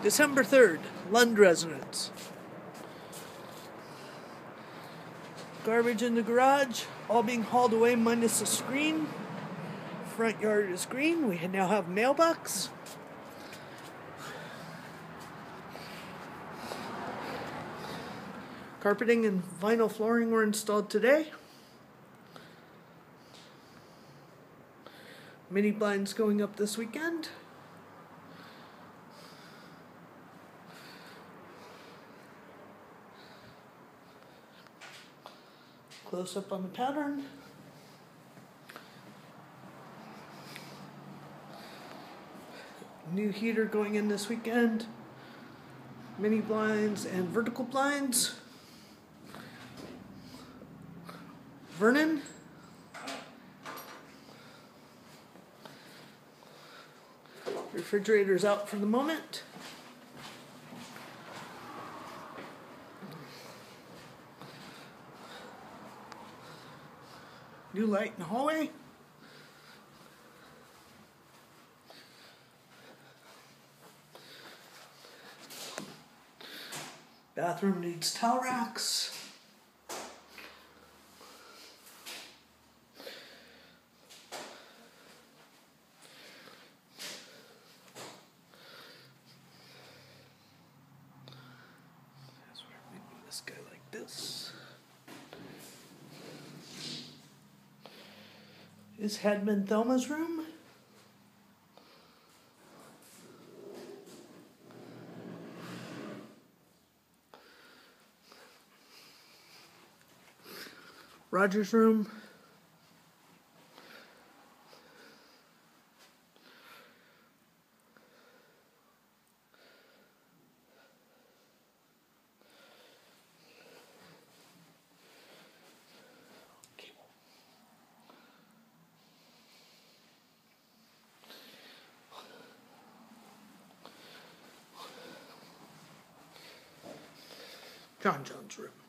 December 3rd, Lund residence. Garbage in the garage, all being hauled away minus the screen. Front yard is green. We now have mailbox. Carpeting and vinyl flooring were installed today. Mini blinds going up this weekend. Close up on the pattern. New heater going in this weekend. Mini blinds and vertical blinds. Vernon. Refrigerator's out for the moment. New light in the hallway. Bathroom needs towel racks. That's what I'm making this guy like this. Is Hedman Thelma's room? Roger's room. John's room.